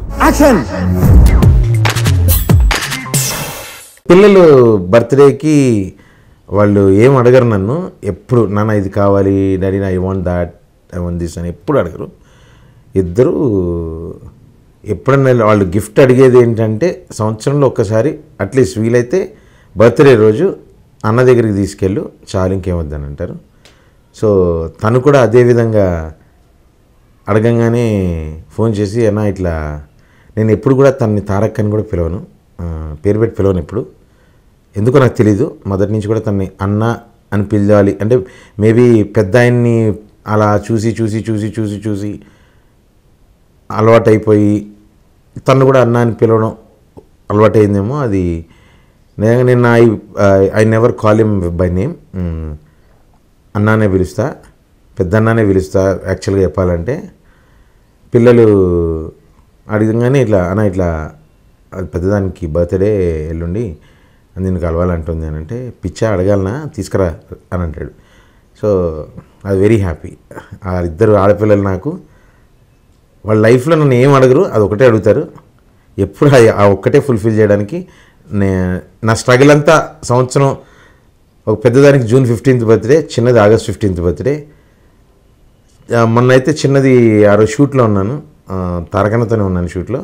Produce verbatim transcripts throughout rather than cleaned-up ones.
Action. పిల్లలు బర్త్డేకి వాళ్ళు ఏం అడగరు నన్ను, ఎప్పుడు నాన్న ఇది కావాలి daddy, I want that, I want this అని ఎప్పుడు అడగరు. ఇద్దరు ఎప్పుడన్నా వాళ్ళు గిఫ్ట్ అడిగేది ఏంటంటే సంవత్సరంలో ఒక్కసారి అట్లీస్ట్ వీలైతే బర్త్డే రోజు అన్న దగ్గరికి తీసుకెళ్ళు చాలు, ఇంకేమొద్దని అంటారు. సో తను కూడా అదేవిధంగా అడగంగానే ఫోన్ చేసి అన్న ఇట్లా, నేను ఎప్పుడు కూడా తనని తారక్ అని కూడా పిలవను, పేరు పెట్టి పిలవను ఎప్పుడు, ఎందుకో నాకు తెలీదు. మొదటి నుంచి కూడా తనని అన్న అని పిలవాలి అంటే మేబీ పెద్ద ఆయన్ని అలా చూసి చూసి చూసి చూసి చూసి అలవాటు అయిపోయి తను కూడా అన్న అని పిలవడం అలవాటు అయిందేమో. అది నేను నిన్న I I never call him by name, అన్నానే పిలుస్తా, పెద్ద అన్నానే పిలుస్తా యాక్చువల్గా చెప్పాలంటే. పిల్లలు అడిగంగానే ఇట్లా అన్న ఇట్లా పెద్దదానికి బర్త్డే ఎల్లుండి నేను కలవాలంటుంది అని అంటే, పిచ్చా అడగాలనా తీసుకురా అని అంటాడు. సో అది వెరీ హ్యాపీ. ఆ ఇద్దరు ఆడపిల్లలు నాకు వాళ్ళ లైఫ్లో నన్ను ఏం అడగరు, అది ఒకటే అడుగుతారు. ఎప్పుడు ఆ ఒక్కటే ఫుల్ఫిల్ చేయడానికి నే నా స్ట్రగుల్ అంతా సంవత్సరం. ఒక పెద్దదానికి జూన్ ఫిఫ్టీన్త్ బర్త్డే, చిన్నది ఆగస్ట్ ఫిఫ్టీన్త్ బర్త్డే. మొన్న అయితే చిన్నది ఆ రోజు షూట్లో ఉన్నాను, తారకన్నతోనే ఉన్నాను షూట్లో.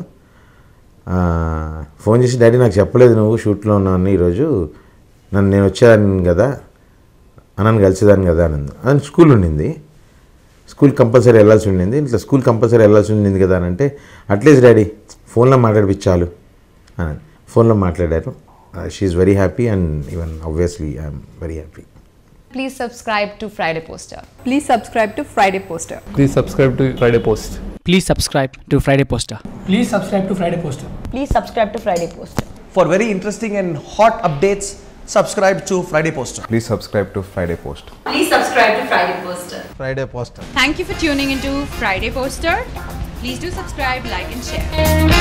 ఫోన్ చేసి డాడీ నాకు చెప్పలేదు నువ్వు షూట్లో ఉన్నాను ఈరోజు, నన్ను నేను వచ్చేదాన్ని కదా, అన్నను కలిసేదాన్ని కదా అని. అని స్కూల్ ఉండింది, స్కూల్ కంపల్సరీ వెళ్ళాల్సి ఉండింది, ఇట్లా స్కూల్ కంపల్సరీ వెళ్ళాల్సి ఉండింది కదా అని అంటే, అట్లీస్ట్ డాడీ ఫోన్లో మాట్లాడిపించాలు అని ఫోన్లో మాట్లాడారు. She is very happy and even obviously I'm very happy. Please subscribe to Friday Poster. Please subscribe to Friday Poster. Please subscribe to Friday Post. Please subscribe to Friday Poster. Please subscribe to Friday Poster. Please subscribe to Friday Poster. For very interesting and hot updates, subscribe to Friday Poster. Please subscribe to Friday Post. Please subscribe to Friday Poster. Friday Poster. Thank you for tuning into Friday Poster. Please do subscribe, like and share.